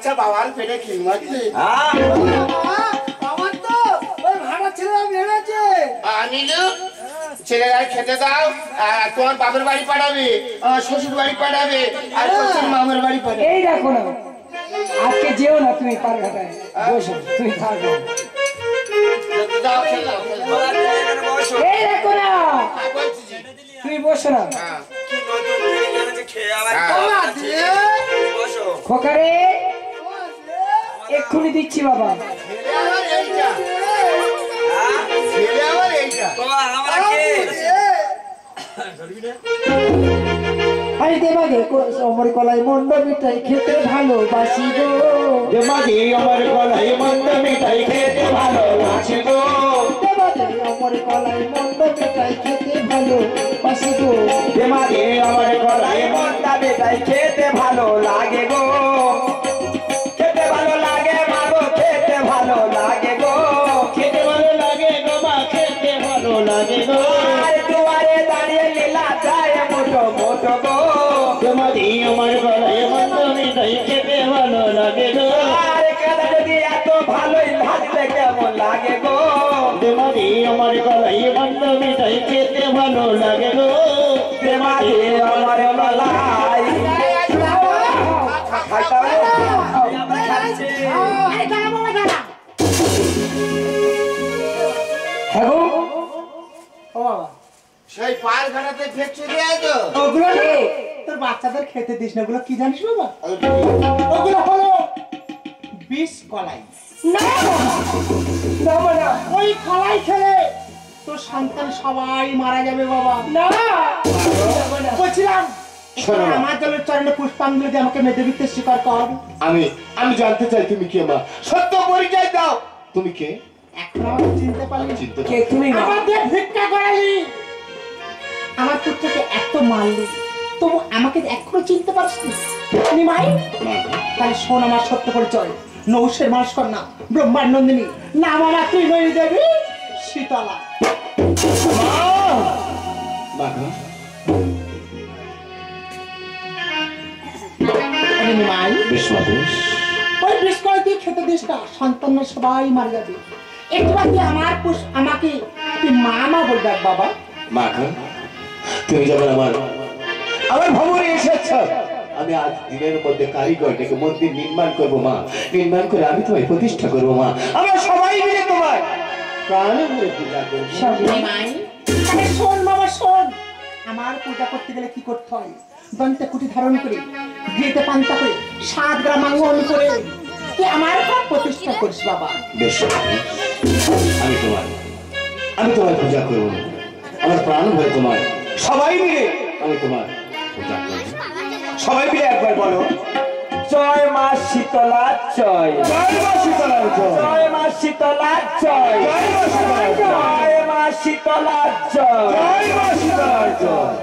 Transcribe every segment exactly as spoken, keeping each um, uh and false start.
বাচ্চা বাবার পেটে কি মারছে? আমার তো ওই ভাড়া ছেলেরা মেরেছে। আনিলু ছেলেরা খেতে দাও, তোমার বাপের বাড়ি পাঠাবে, শ্বশুর বাড়ি পাঠাবে, আর তোর মামার বাড়ি পাঠাবে। এই দেখো না, আজকে যেও না তুমি পারঘাটায়, বসো তুমি থাকো। দাও খেলে দাও, এই দেখো না, তুমি বসো না। খোকারে এক্ষুনি দিচ্ছি বাবা। আরে দেবাগে আমার কলাই মন্ড মিঠাই খেতে ভালোবাসি গো। দেবাগে আমার কলাই মন্ড মিঠাই খেতে ভালোবাসি গো। দেবাগে আমার কলাই মন্ড মিঠাই খেতে ভালোবাসি গো। দেবাগে আমার কলাই মন্ড মিঠাই খেতে ভালো লাগে গো। খেতে ভালো লাগে মাগো, খেতে ভালো লাগে গো। খেতে ভালো লাগে গো মা, খেতে ভালো লাগে গো। আর দুয়ারে দাঁড়িয়ে লীলা যায় মোটো মোটো গো। দেবাগে আমার কলাই মন্ড মিঠাই খেতে ভালো লাগে গো। আর কাদা যদি এত ভালোই ভাজতে কেমন লাগে গো। দেবাগে আমার কলাই মন্ড মিঠাই খেতে ভালো লাগে গো। দেবাগে আমার কলাই সেই পায়খানাতে ফেকছে দিয়ে তো ওগুলো তোর বাচ্চাদের খেতে দিস না। ওগুলো কি জানিস বাবা? ওগুলো হলো বিষ কলাই। না বাবা না, ওই কলাই খেলে তোর সন্তান সবাই মারা যাবে বাবা। না বলছিলাম আমার জলের চরণে পুষ্পাঞ্জলি দিয়ে আমাকে মেধাবীতে স্বীকার কর। আমি আমি জানতে চাই তুমি কে মা, সত্য পরিচয় দাও। তুমি কে? এখন আমাকে চিনতে পারলি? চিনতে কে তুমি মা? আমাদের ভিক্ষা করালি, আমার পুত্রকে এত মারলি, তবু আমাকে এখনো চিনতে পারছিস নিমাই? তাহলে শোন আমার সত্য পরিচয়। নৌশের মাস কন্যা ব্রহ্মানন্দিনী, নাম আমার ত্রিনয়নী দেবী শীতলা। নিমাই ওই বিষ কলাই তুই খেতে দিস না, সন্তান সবাই মারা যাবে। একটু বাকি আমার পুষ আমাকে তুই মা মা বলবে বাবা। মা তুমি যখন আমার আমার ভবনে এসেছ, আমি আজ দিনের মধ্যে কারিগর ডেকে মন্দির নির্মাণ করবো মা। নির্মাণ করে আমি তোমায় প্রতিষ্ঠা করবো মা। আমরা সবাই মিলে তোমার প্রাণে ভরে পূজা করবো। শোন বাবা শোন, আমার পূজা করতে গেলে কি করতে হয়? দন্তে কুটি ধারণ করে, গৃহীতে পান্তা করে, সাত গ্রাম আঙ্গন করে তুই আমার ঘর প্রতিষ্ঠা করিস বাবা। বেশ, আমি তোমার আমি তোমার পূজা করবো। আমার প্রাণ ভরে তোমার সবাই মিলে আমি তোমার পূজা করবো। সবাই মিলে একবার বলো, জয় মা শীতলা জয়। জয় মা শীতলা জয়। জয় মা শীতলা জয়। জয় মা শীতলা জয়। জয় মা শীতলা জয়। জয় মা শীতলা জয়।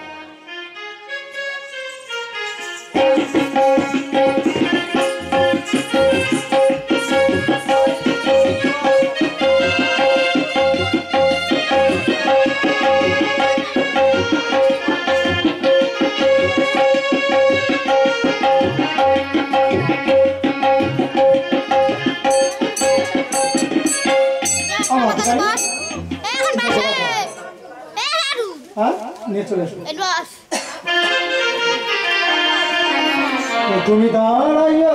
তুমি দাঁড়াইয়া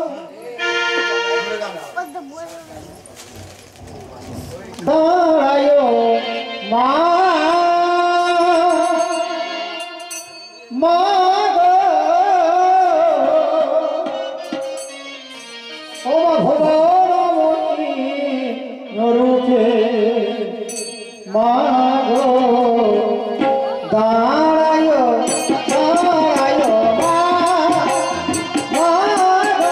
দাঁড়াইও মা মা ও ভবরমণি নরুকে মা গো দাঁড়াইও দাঁড়াইও মা মা গো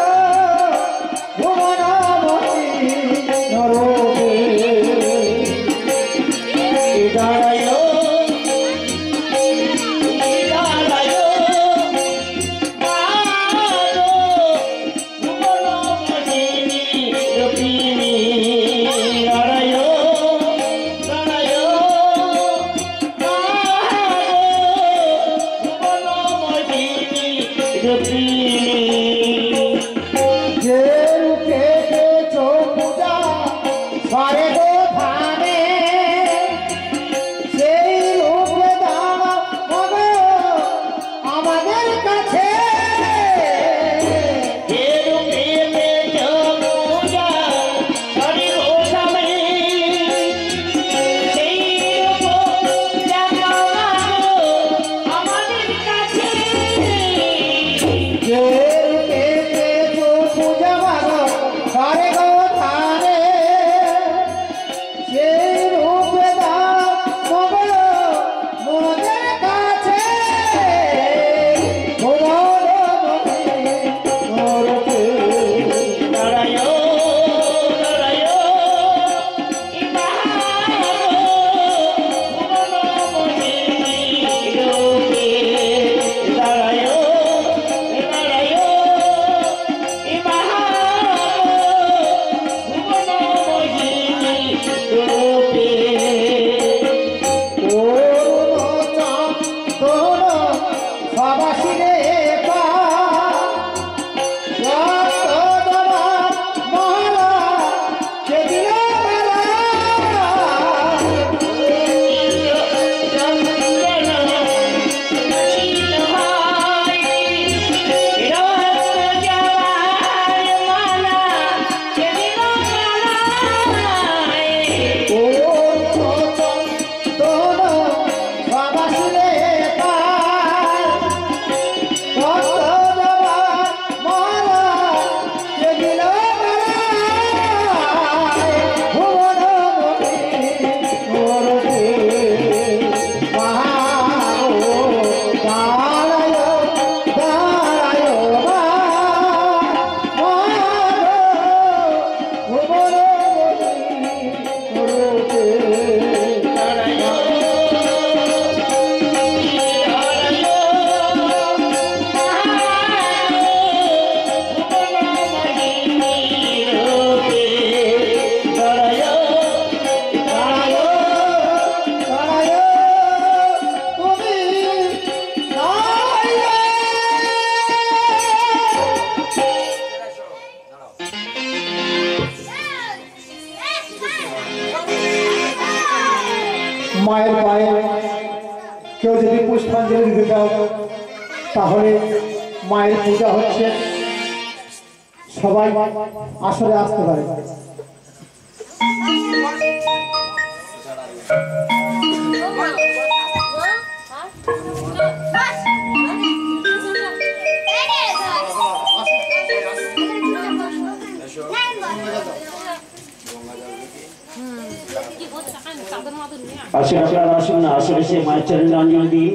মায়ের পায়ে কেউ যদি পুষ্পাঞ্জলি দিতে চাও তাহলে মায়ের পূজা হচ্ছে, সবাই আসরে আসতে পারে। আসেন আপনারা আসুন না, আসলে সে মায়ের চরণে অঞ্জলি দিই।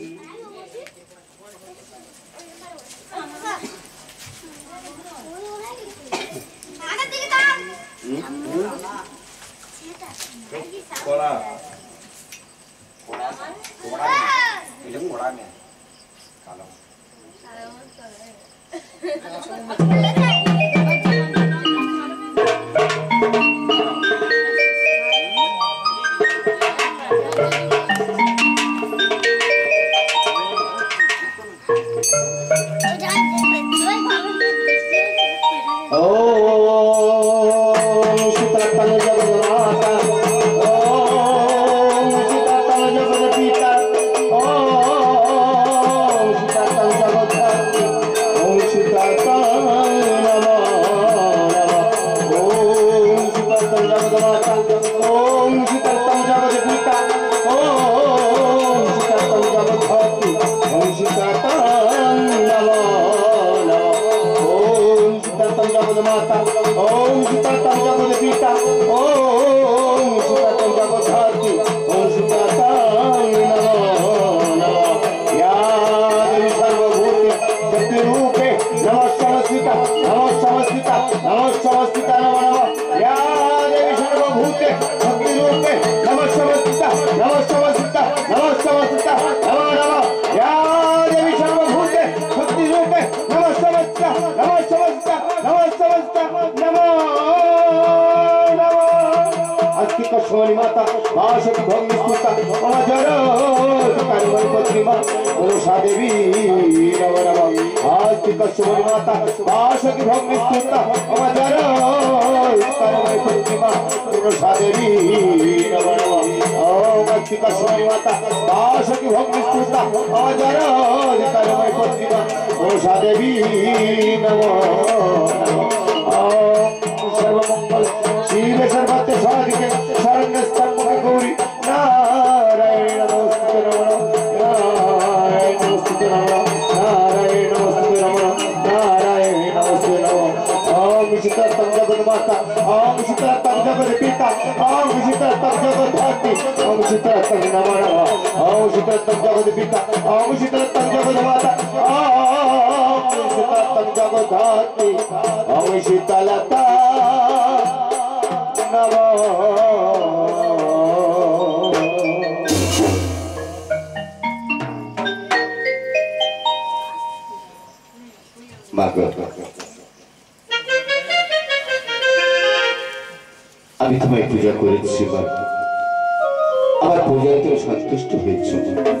আমি তোমায় পূজা করেছি, আমার পূজায় তুমি সন্তুষ্ট হয়েছো।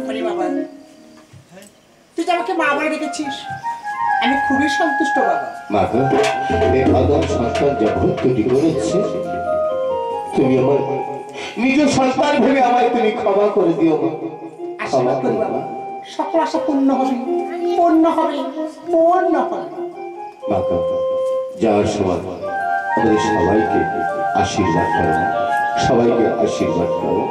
তুই যে আমাকে মা বলে রেখেছিস, আমি খুবই সন্তুষ্ট বাবা। মা গো, এই ভগবান সন্তান যখন তৈরি করেছে, তুমি আমার নিজ সন্তান ভেবে আমায় তুমি ক্ষমা করে দিও। আশীর্বাদ করি বাবা, সকল আশা পূর্ণ হবে, পূর্ণ হবে, পূর্ণ হবে। মা গো, যাওয়ার সময় আমাদের সবাইকে আশীর্বাদ করো, সবাইকে আশীর্বাদ করো।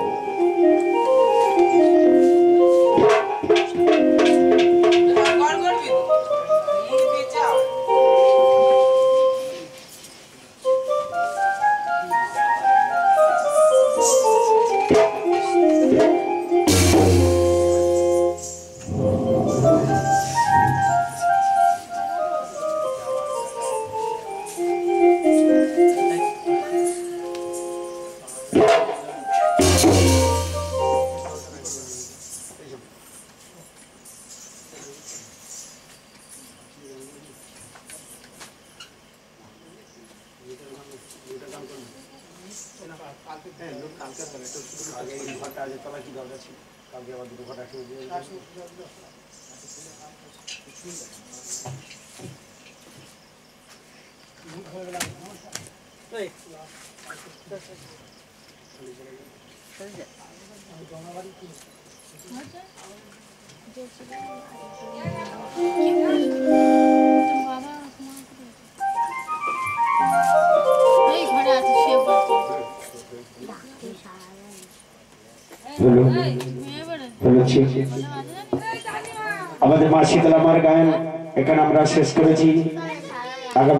আমাদের মা শীতলা মার গায়ন এখানে আমরা শেষ করেছি।